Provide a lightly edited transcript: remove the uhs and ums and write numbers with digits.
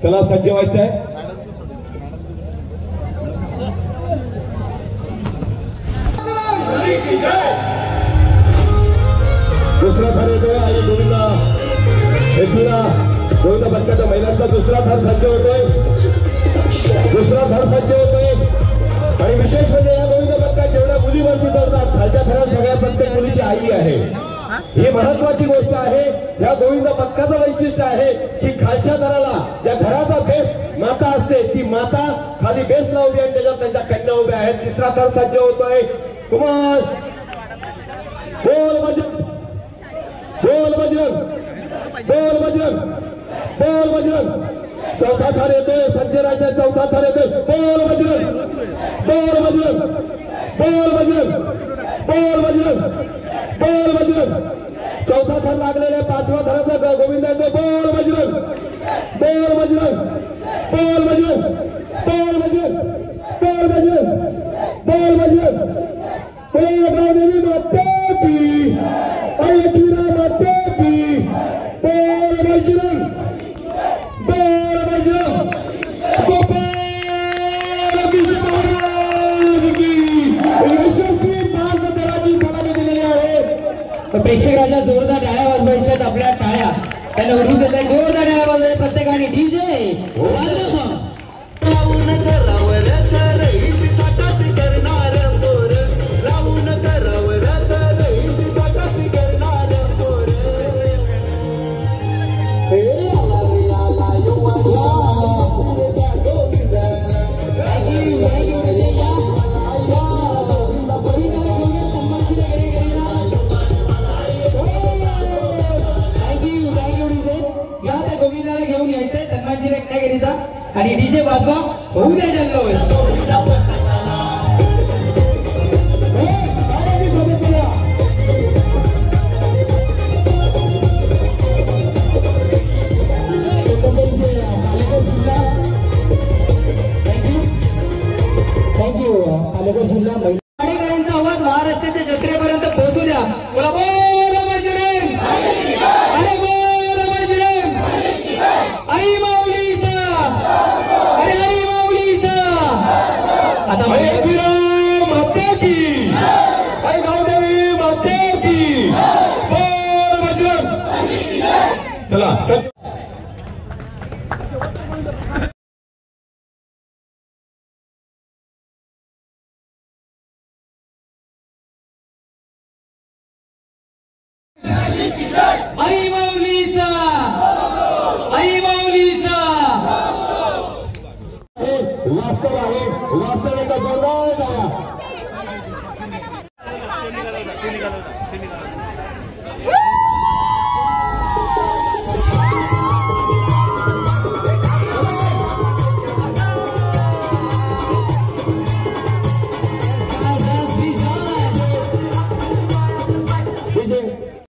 चला सज्ज व्हायचं आहे। दुसरा थर येतोय आणि गोविंदा पथकाच्या महिलांचा दुसरा थर सज्ज होतोय। दुसरा थर सज्ज होतोय आणि विशेष म्हणजे या गोविंद पथकात जेवढ्या मुली वरती चढतात खालच्या थरात सगळ्या प्रत्येक मुलीची आई आहे। ही महत्वाची गोष्ट आहे। या गोविंद पथकाचं वैशिष्ट्य आहे की खालच्या थराला ज्या घराचा बेस माता असते ती माता खाली बेस लावली आणि त्याच्यात त्यांच्या कन्या उभ्या आहेत। तिसरा थर सज्ज होतोय। कुमार बोल बजरंग बोल बजरंग बोल बजरंग बोल बजरंग। चौथा थर येतोय संजय राजा चौथा थर येतोय बोल बजरंग बोल बजरंग बोल बजरंग बोल बजरंग बोल बजरंग। चौथा थर लागलेला पाचवा थराचा गोविंद येतोय बोल बजरंग बोल बजरंग बोल बजरंग बोल बजरंग बोल बजरंग बोल बजरंग बोल देवी माता की अलखीरा माता की बोल बजरंग बोल बजरंग गोपाल महाराज की यशस्वी 5 थराची सलामी दिलेली आहे। प्रेक्षक राजा जोरदार टाळ्या वाजवायच्यात आपल्या टाळ्या त्यांना उठून देत आहे। जोरदार टाळ्या वाजवायच्या प्रत्येकाने डीजे घेऊन यायचंय सन्मानची रत्नागिरीचा आणि डीजे वाजवा होऊ द्या जल्लोष। थँक्यू पालघर जिल्हा महिलांचा आवाज महाराष्ट्राच्या जत्रेपर्यंत पोहोचू द्या। बोला बोल बजरंग अरे बोल बजरंग आई माऊलीचा अरे आई माऊलीचा। आता माता की आई गावदेवी माता की बोल बजरंग। चला आई माऊलीचा आई माऊलीचा वास्तव आहे। वास्तव एका जोरदार